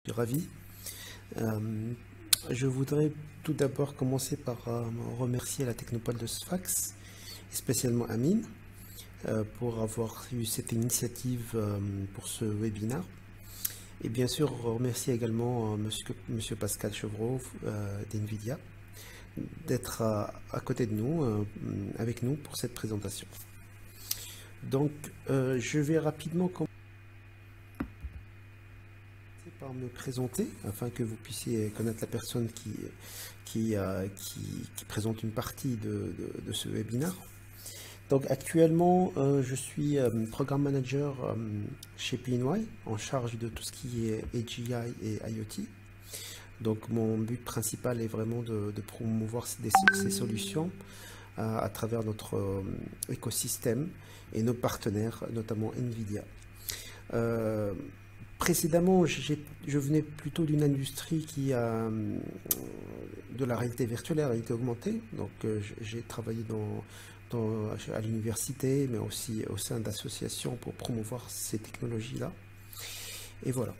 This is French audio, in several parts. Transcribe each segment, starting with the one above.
suis ravi. Je voudrais tout d'abord commencer par remercier la Technopole de Sfax, et spécialement Amine, pour avoir eu cette initiative pour ce webinaire. Et bien sûr, remercier également monsieur Pascal Chevreau d'NVIDIA d'être à côté de nous, avec nous pour cette présentation. Donc, je vais rapidement commencer par me présenter afin que vous puissiez connaître la personne qui présente une partie de ce webinaire. Donc actuellement, je suis Programme Manager chez PNY, en charge de tout ce qui est AGI et IoT. Donc mon but principal est vraiment de promouvoir ces solutions à travers notre écosystème et nos partenaires, notamment NVIDIA. Précédemment, je venais plutôt d'une industrie qui a de la réalité virtuelle et la réalité augmentée. Donc j'ai travaillé à l'université, mais aussi au sein d'associations pour promouvoir ces technologies-là. Et voilà.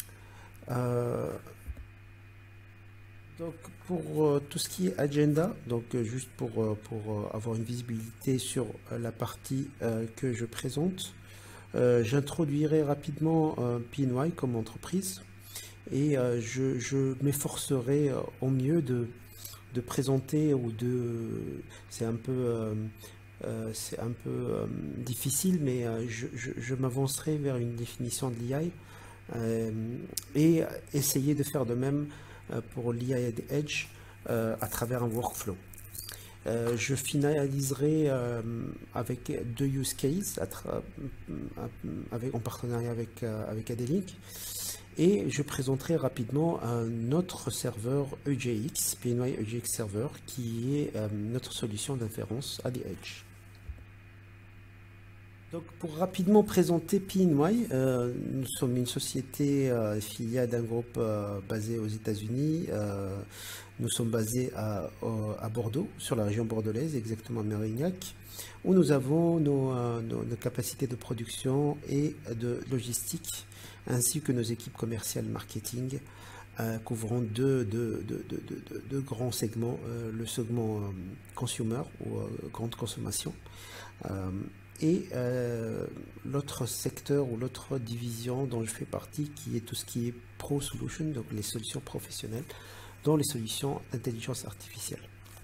Donc pour tout ce qui est agenda, donc juste pour avoir une visibilité sur la partie que je présente, j'introduirai rapidement PNY comme entreprise et je m'efforcerai au mieux de présenter ou c'est un peu difficile, mais je m'avancerai vers une définition de l'IA et essayer de faire de même pour l'IA et Edge à travers un workflow. Je finaliserai avec 2 use cases en partenariat avec Adelink. Et je présenterai rapidement notre serveur EJX, PNY EJX Server, qui est notre solution d'inférence à l'Edge. Donc pour rapidement présenter PNY, nous sommes une société filiale d'un groupe basé aux États-Unis. Nous sommes basés à Bordeaux, sur la région bordelaise, exactement à Mérignac, où nous avons nos capacités de production et de logistique, ainsi que nos équipes commerciales marketing, couvrant deux grands segments, le segment consumer ou grande consommation, et l'autre secteur ou l'autre division dont je fais partie, qui est tout ce qui est Pro Solution, donc les solutions professionnelles, dont les solutions d'intelligence artificielle.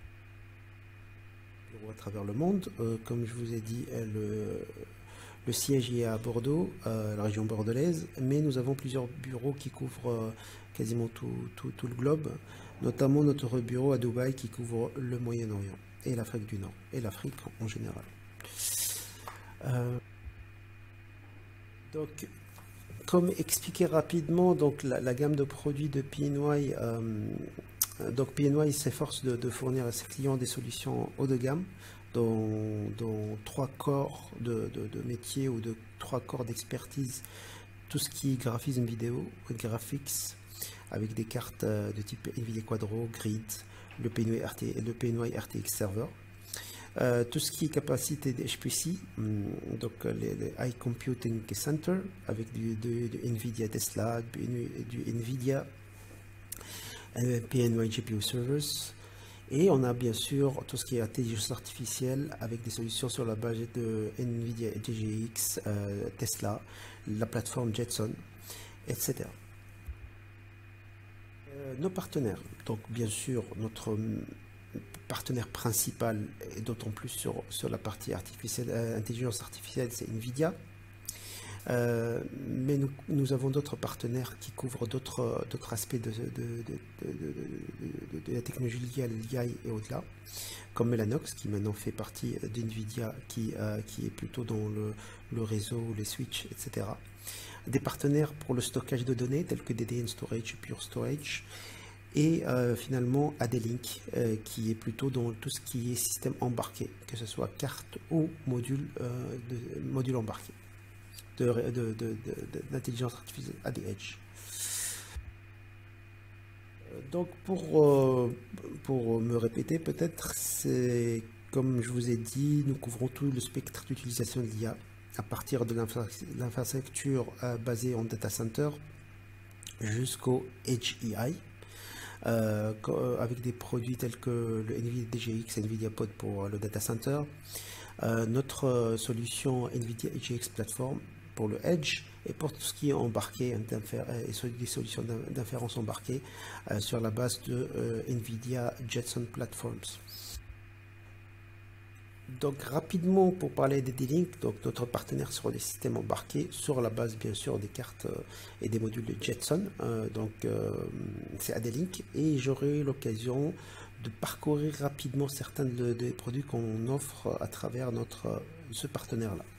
À travers le monde, comme je vous ai dit, le siège est à Bordeaux, la région bordelaise, mais nous avons plusieurs bureaux qui couvrent quasiment tout le globe, notamment notre bureau à Dubaï qui couvre le Moyen-Orient et l'Afrique du Nord, et l'Afrique en général. Donc, comme expliqué rapidement, donc la gamme de produits de PNY, donc PNY s'efforce de fournir à ses clients des solutions haut de gamme, dans 3 corps de métier ou de 3 corps d'expertise, tout ce qui est graphisme vidéo, graphics, avec des cartes de type NVIDIA Quadro, Grid, le PNY RTX Server. Tout ce qui est capacité d'HPC, donc les High Computing Center, avec du NVIDIA Tesla, du NVIDIA PNY GPU Servers. Et on a bien sûr tout ce qui est intelligence artificielle avec des solutions sur la base de NVIDIA GGX, Tesla, la plateforme Jetson, etc. Nos partenaires, donc bien sûr notre partenaire principal, et d'autant plus sur la partie intelligence artificielle, c'est NVIDIA. Mais nous avons d'autres partenaires qui couvrent d'autres aspects de la technologie liée à l'IA et au-delà, comme Mellanox, qui maintenant fait partie d'NVIDIA, qui est plutôt dans le réseau, les switches, etc. Des partenaires pour le stockage de données, tels que DDN Storage et Pure Storage, et finalement Adelink, qui est plutôt dans tout ce qui est système embarqué, que ce soit carte ou module embarqué d'intelligence artificielle à des edge. Donc pour me répéter peut-être, c'est comme je vous ai dit, nous couvrons tout le spectre d'utilisation de l'IA à partir de l'infrastructure basée en data center jusqu'au Edge AI, avec des produits tels que le NVIDIA DGX, NVIDIA Pod pour le data center, notre solution NVIDIA EdgeX Platform pour le Edge et pour tout ce qui est embarqué et des solutions d'inférence embarquées sur la base de NVIDIA Jetson Platforms. Donc rapidement pour parler des D-Link, donc notre partenaire sur les systèmes embarqués sur la base bien sûr des cartes et des modules de Jetson, c'est AD-Link, et j'aurai l'occasion de parcourir rapidement certains des produits qu'on offre à travers ce partenaire là.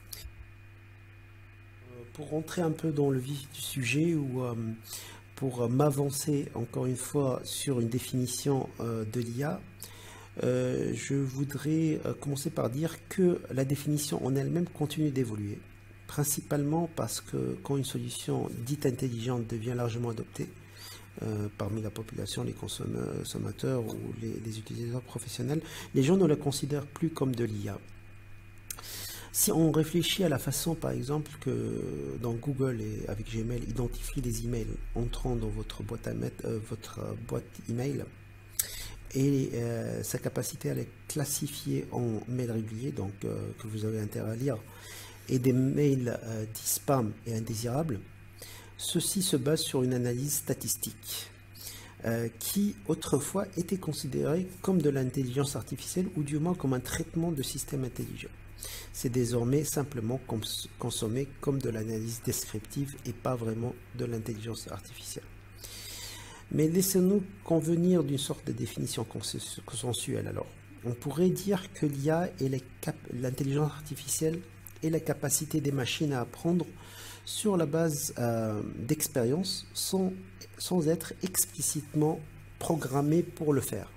Pour rentrer un peu dans le vif du sujet, ou pour m'avancer encore une fois sur une définition de l'IA, je voudrais commencer par dire que la définition en elle-même continue d'évoluer, principalement parce que quand une solution dite intelligente devient largement adoptée parmi la population, les consommateurs ou les utilisateurs professionnels, les gens ne la considèrent plus comme de l'IA. Si on réfléchit à la façon, par exemple, que dans Google et avec Gmail identifie les emails entrant dans votre boîte email, et sa capacité à les classifier en mails réguliers, donc que vous avez intérêt à lire, et des mails dits spam et indésirables, ceci se base sur une analyse statistique qui autrefois était considérée comme de l'intelligence artificielle, ou du moins comme un traitement de système intelligent. C'est désormais simplement consommé comme de l'analyse descriptive et pas vraiment de l'intelligence artificielle. Mais laissez-nous convenir d'une sorte de définition consensuelle. Alors, on pourrait dire que l'IA et l'intelligence artificielle est la capacité des machines à apprendre sur la base d'expérience sans être explicitement programmées pour le faire.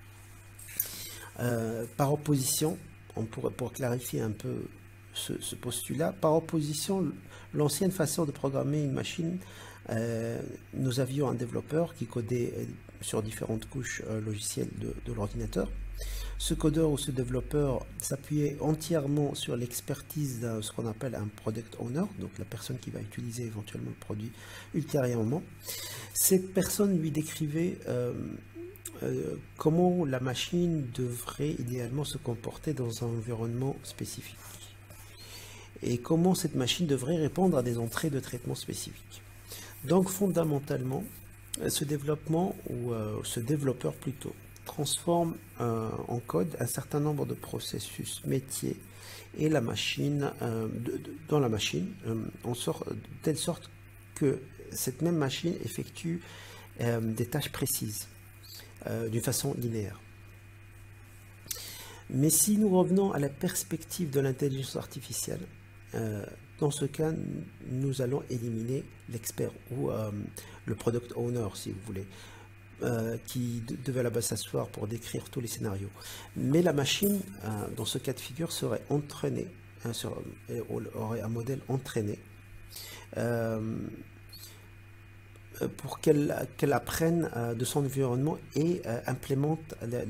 Par opposition, pour clarifier un peu ce postulat, par opposition, l'ancienne façon de programmer une machine, nous avions un développeur qui codait sur différentes couches logicielles de l'ordinateur. Ce codeur ou ce développeur s'appuyait entièrement sur l'expertise de ce qu'on appelle un product owner, donc la personne qui va utiliser éventuellement le produit ultérieurement. Cette personne lui décrivait comment la machine devrait idéalement se comporter dans un environnement spécifique et comment cette machine devrait répondre à des entrées de traitement spécifiques. Donc fondamentalement, ce développeur plutôt transforme en code un certain nombre de processus métiers et la machine dans la machine de telle sorte que cette même machine effectue des tâches précises d'une façon linéaire. Mais si nous revenons à la perspective de l'intelligence artificielle, dans ce cas, nous allons éliminer l'expert ou le product owner, si vous voulez, qui devait à la base s'asseoir pour décrire tous les scénarios. Mais la machine, dans ce cas de figure, serait entraînée, aurait un modèle entraîné pour qu'elle apprenne de son environnement et implémente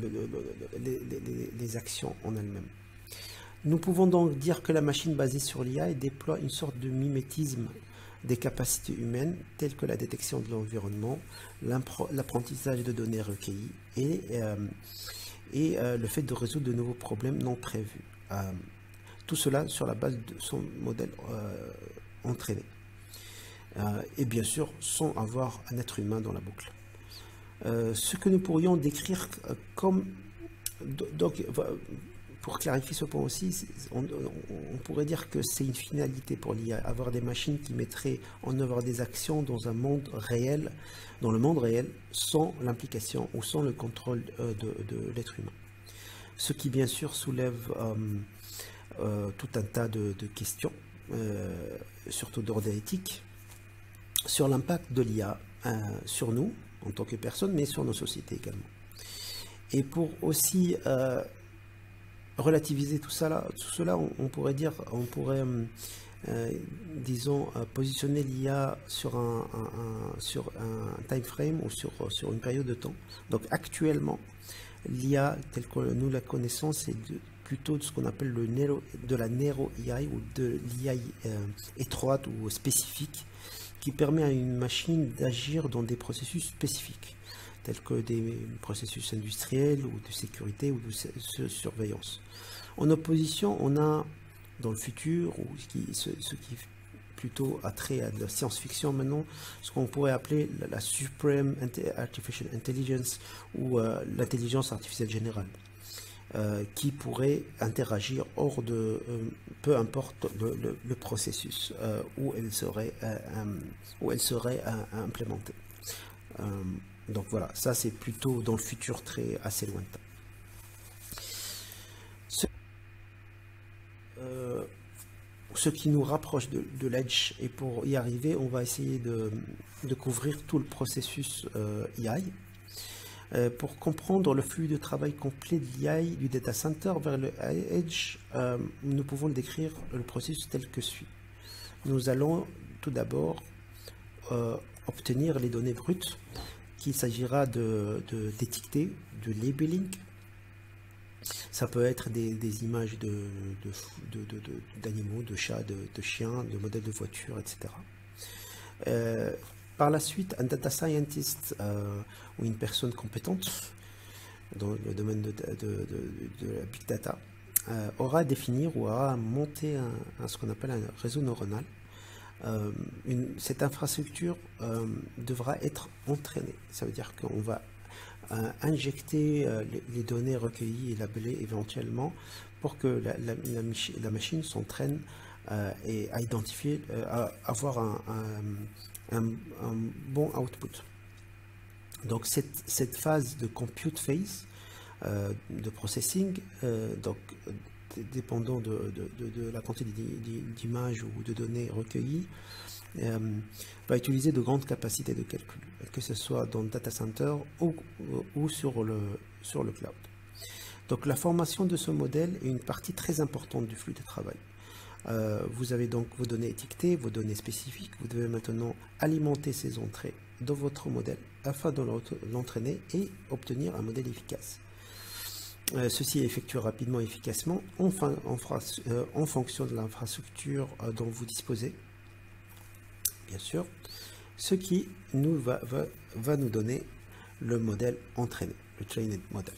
les actions en elle-même. Nous pouvons donc dire que la machine basée sur l'IA déploie une sorte de mimétisme des capacités humaines telles que la détection de l'environnement, l'apprentissage de données recueillies et le fait de résoudre de nouveaux problèmes non prévus. Tout cela sur la base de son modèle entraîné. Et bien sûr sans avoir un être humain dans la boucle. Ce que nous pourrions décrire comme... Donc, pour clarifier ce point aussi, on pourrait dire que c'est une finalité pour l'IA, avoir des machines qui mettraient en œuvre des actions dans un monde réel, dans le monde réel, sans l'implication ou sans le contrôle de l'être humain. Ce qui bien sûr soulève tout un tas de questions, surtout d'ordre éthique, sur l'impact de l'IA sur nous, en tant que personnes, mais sur nos sociétés également. Et pour aussi relativiser tout cela, on pourrait disons, positionner l'IA sur un time frame ou sur une période de temps. Donc actuellement, l'IA telle que nous la connaissons, c'est plutôt de ce qu'on appelle de la narrow AI ou de l'IA étroite ou spécifique, qui permet à une machine d'agir dans des processus spécifiques, tels que des processus industriels ou de sécurité ou de surveillance. En opposition, on a dans le futur, ou ce qui plutôt a trait à de la science-fiction maintenant, ce qu'on pourrait appeler la Supreme Artificial Intelligence ou l'intelligence artificielle générale, qui pourrait interagir hors de, peu importe le processus où elle serait implémentée. Donc voilà, ça c'est plutôt dans le futur assez lointain. Ce qui nous rapproche de l'Edge, et pour y arriver, on va essayer de couvrir tout le processus AI. Pour comprendre le flux de travail complet de l'AI du data center vers le Edge, nous pouvons décrire le processus tel que suit. Nous allons tout d'abord obtenir les données brutes, qu'il s'agira d'étiqueter, de labeling. Ça peut être des images d'animaux, de chats, de chiens, de modèles de voitures, etc. Par la suite, un data scientist ou une personne compétente dans le domaine de la big data aura à définir ou aura à monter ce qu'on appelle un réseau neuronal. Cette infrastructure devra être entraînée. Ça veut dire qu'on va injecter les données recueillies et labellées éventuellement pour que la machine s'entraîne et à identifier, à avoir un bon output. Donc cette phase de compute phase, de processing, donc dépendant de la quantité d'images ou de données recueillies, va utiliser de grandes capacités de calcul, que ce soit dans le data center ou sur le cloud. Donc la formation de ce modèle est une partie très importante du flux de travail. Vous avez donc vos données étiquetées, vos données spécifiques. Vous devez maintenant alimenter ces entrées dans votre modèle afin de l'entraîner et obtenir un modèle efficace. Ceci est effectué rapidement et efficacement en fonction de l'infrastructure dont vous disposez, bien sûr, ce qui va nous donner le modèle entraîné, le trained model.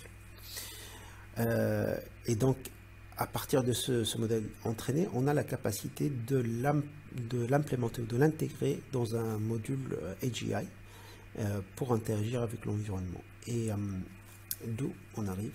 Et donc, à partir de ce modèle entraîné, on a la capacité de l'implémenter ou de l'intégrer dans un module AGI pour interagir avec l'environnement. Et d'où on arrive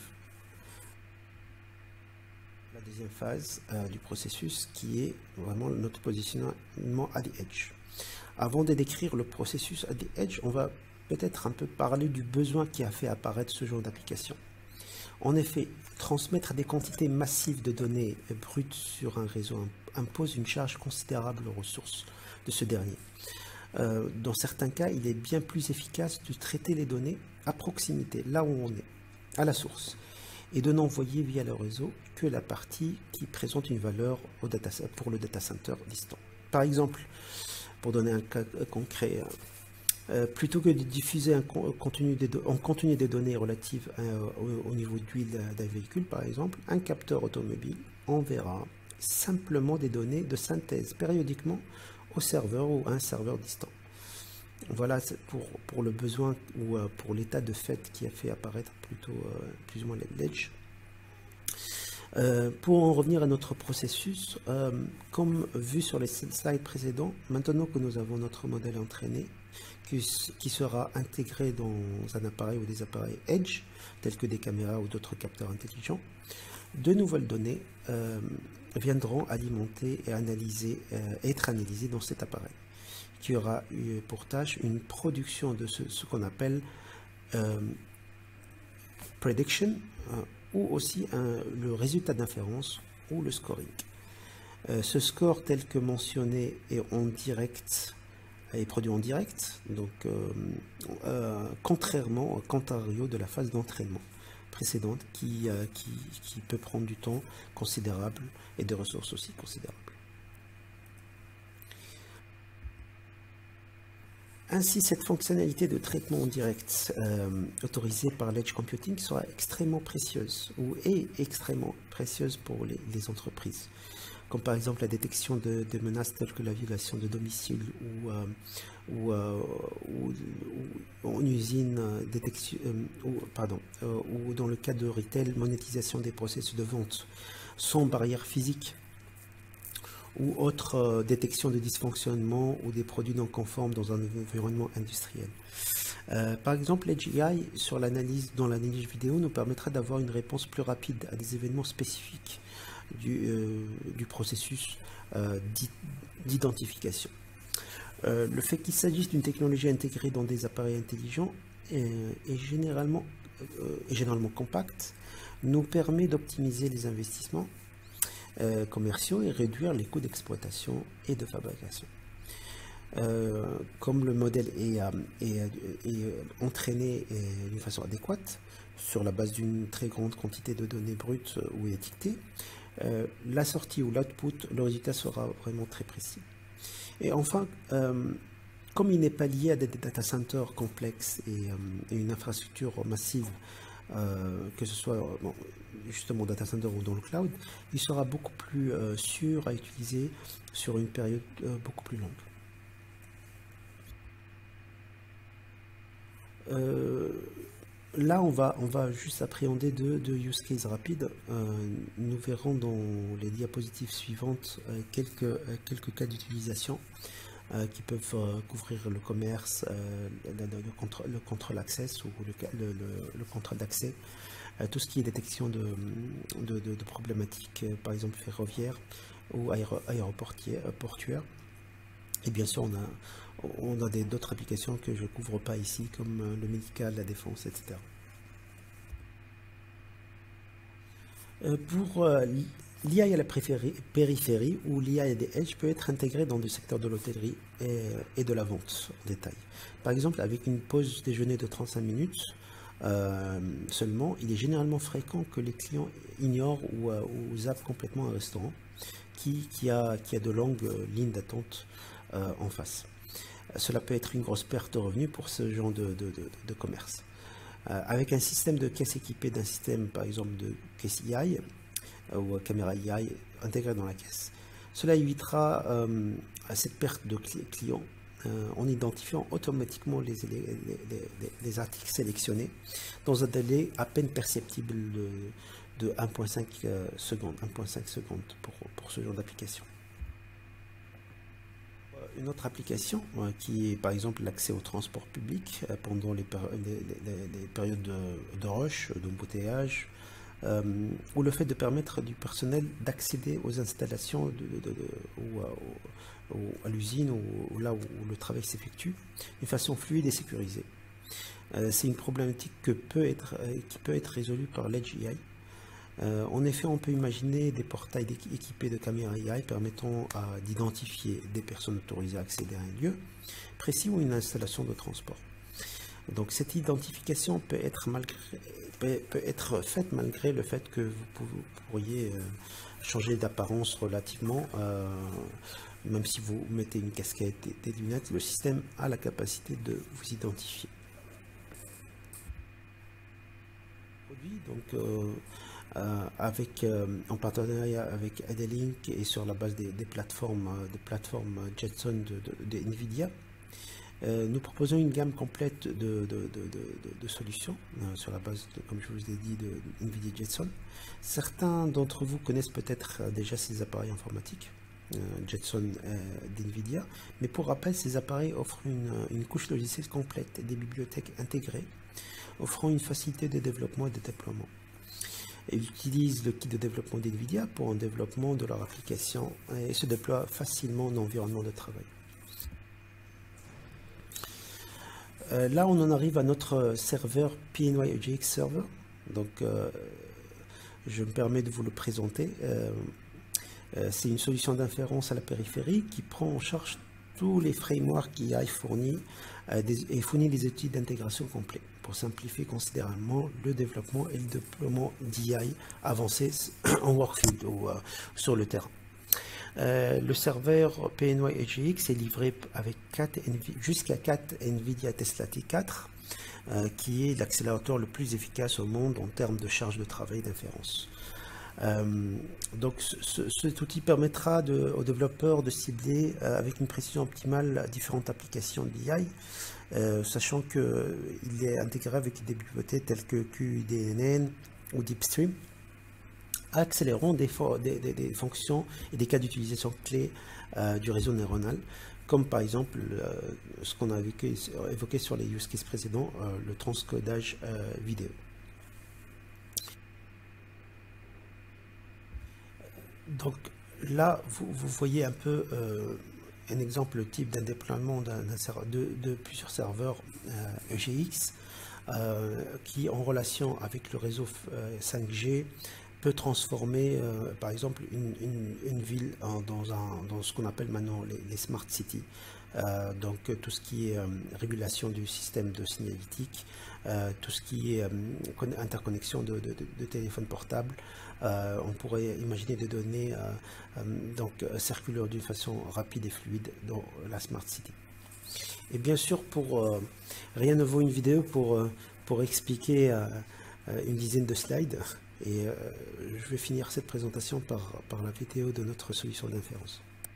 la deuxième phase du processus, qui est vraiment notre positionnement à the edge. Avant de décrire le processus à the edge, on va peut-être un peu parler du besoin qui a fait apparaître ce genre d'application. En effet, transmettre des quantités massives de données brutes sur un réseau impose une charge considérable aux ressources de ce dernier. Dans certains cas, il est bien plus efficace de traiter les données à proximité, là où on est, à la source, et de n'envoyer via le réseau que la partie qui présente une valeur pour le data center distant. Par exemple, pour donner un cas concret, plutôt que de diffuser en continu des données relatives au niveau d'huile d'un véhicule, par exemple, un capteur automobile enverra simplement des données de synthèse périodiquement au serveur ou à un serveur distant. Voilà pour le besoin ou pour l'état de fait qui a fait apparaître plutôt plus ou moins l'edge. Pour en revenir à notre processus, comme vu sur les slides précédents, maintenant que nous avons notre modèle entraîné, qui sera intégré dans un appareil ou des appareils Edge, tels que des caméras ou d'autres capteurs intelligents, de nouvelles données viendront alimenter et être analysées dans cet appareil, qui aura eu pour tâche une production de ce qu'on appelle prediction, ou aussi le résultat d'inférence ou le scoring. Ce score tel que mentionné est produit en direct, donc contrario de la phase d'entraînement précédente qui peut prendre du temps considérable et des ressources aussi considérables. Ainsi, cette fonctionnalité de traitement en direct autorisée par l'Edge Computing sera extrêmement précieuse ou est extrêmement précieuse pour les entreprises. comme par exemple la détection de menaces telles que la violation de domicile ou en usine, détection, ou dans le cas de retail, monétisation des processus de vente sans barrière physique, ou autre détection de dysfonctionnement ou des produits non conformes dans un environnement industriel. Par exemple, l'Edge AI dans l'analyse vidéo nous permettra d'avoir une réponse plus rapide à des événements spécifiques du processus d'identification. Le fait qu'il s'agisse d'une technologie intégrée dans des appareils intelligents et généralement compacte nous permet d'optimiser les investissements commerciaux et réduire les coûts d'exploitation et de fabrication. Comme le modèle est entraîné d'une façon adéquate sur la base d'une très grande quantité de données brutes ou étiquetées, la sortie ou l'output, le résultat sera vraiment très précis. Et enfin, comme il n'est pas lié à des data centers complexes et une infrastructure massive, que ce soit justement data center ou dans le cloud, il sera beaucoup plus sûr à utiliser sur une période beaucoup plus longue. Là, on va juste appréhender deux use cases rapides. Nous verrons dans les diapositives suivantes quelques cas d'utilisation qui peuvent couvrir le commerce, le contrôle access ou le contrôle d'accès, tout ce qui est détection de problématiques, par exemple ferroviaires ou aéroportuaires. Et bien sûr, on a d'autres applications que je ne couvre pas ici, comme le médical, la défense, etc. Pour l'IA à la périphérie ou l'IA à des edge peut être intégrée dans le secteur de l'hôtellerie et de la vente en détail. Par exemple, avec une pause déjeuner de 35 minutes seulement, il est généralement fréquent que les clients ignorent ou zappent complètement un restaurant qui a de longues lignes d'attente en face. Cela peut être une grosse perte de revenus pour ce genre de commerce. Avec un système de caisse équipé d'un système, par exemple, de caisse AI ou caméra AI intégrée dans la caisse, cela évitera cette perte de clients en identifiant automatiquement les articles sélectionnés dans un délai à peine perceptible de 1,5 secondes pour ce genre d'application. Une autre application qui est par exemple l'accès au transport public pendant les périodes de rush, d'embouteillage, ou le fait de permettre du personnel d'accéder aux installations ou à l'usine ou là où le travail s'effectue de façon fluide et sécurisée. C'est une problématique qui peut être résolue par l'Edge AI. En effet, on peut imaginer des portails équipés de caméras AI permettant d'identifier des personnes autorisées à accéder à un lieu précis ou une installation de transport. Donc cette identification peut être faite malgré le fait que vous pourriez changer d'apparence relativement, même si vous mettez une casquette et des lunettes, le système a la capacité de vous identifier. Donc en partenariat avec Adelink et sur la base des plateformes Jetson de NVIDIA, nous proposons une gamme complète de solutions sur la base, comme je vous ai dit, de NVIDIA Jetson. Certains d'entre vous connaissent peut-être déjà ces appareils informatiques Jetson d'NVIDIA, mais pour rappel, ces appareils offrent une couche logicielle complète et des bibliothèques intégrées, offrant une facilité de développement et de déploiement. Ils utilisent le kit de développement d'NVIDIA pour un développement de leur application et se déploient facilement en environnement de travail. Là, on en arrive à notre serveur PNY EGX Server. Donc, je me permets de vous le présenter. C'est une solution d'inférence à la périphérie qui prend en charge tous les frameworks AI fournis et fournit des outils d'intégration complets pour simplifier considérablement le développement et le déploiement d'IA avancé en workfield ou sur le terrain. Le serveur PNY EGX est livré avec jusqu'à 4 NVIDIA Tesla T4, qui est l'accélérateur le plus efficace au monde en termes de charge de travail d'inférence. Donc cet outil permettra aux développeurs de cibler avec une précision optimale différentes applications d'IA, sachant qu'il est intégré avec des bibliothèques telles que QIDNN ou DeepStream, accélérant des fonctions et des cas d'utilisation clés du réseau neuronal, comme par exemple ce qu'on a évoqué sur les use cases précédents, le transcodage vidéo. Donc là, vous voyez un peu un exemple type d'un déploiement de plusieurs serveurs EGX qui, en relation avec le réseau 5G, peut transformer par exemple une ville dans ce qu'on appelle maintenant les smart cities. Donc tout ce qui est régulation du système de signalétique, tout ce qui est interconnexion de téléphones portables. On pourrait imaginer des données circuler d'une façon rapide et fluide dans la smart city. Et bien sûr, rien ne vaut une vidéo pour expliquer une dizaine de slides. Et je vais finir cette présentation par la vidéo de notre solution d'inférence.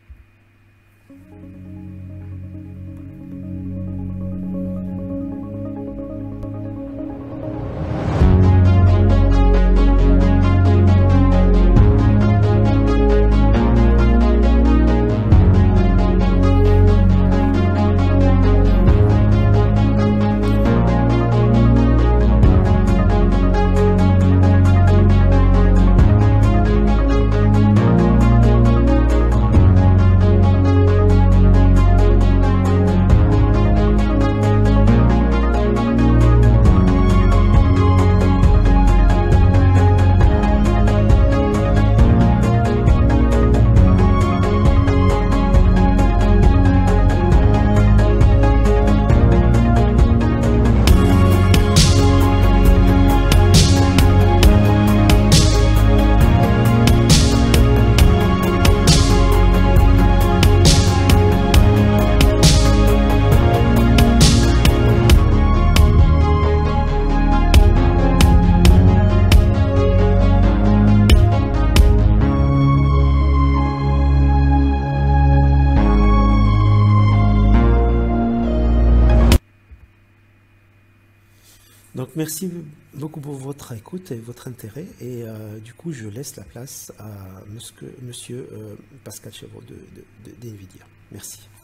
Donc merci beaucoup pour votre écoute et votre intérêt, et du coup je laisse la place à monsieur Pascal Chevreau de NVIDIA. Merci.